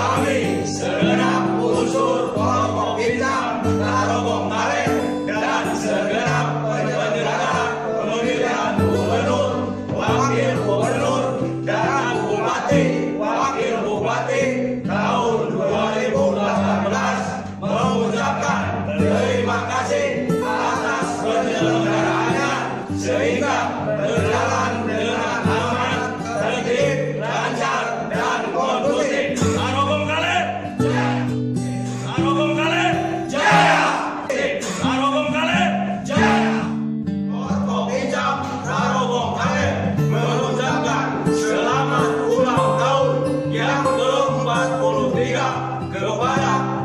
kami segenap unsur kelompok bintang Narogong Kale dan segenap penyelenggara pemilihan gubernur, wakil gubernur, dan bupati, wakil bupati tahun 2018 mengucapkan terima kasih atas penyelenggaraannya sehingga berjalan dengan aman, tertib, lancar, dan kondusif. Narogong Kale jaya! Narogong Kale jaya! Narogong Kale jaya! Kelompok Bincang Narogong Kale mengucapkan selamat ulang tahun yang ke-43 kepada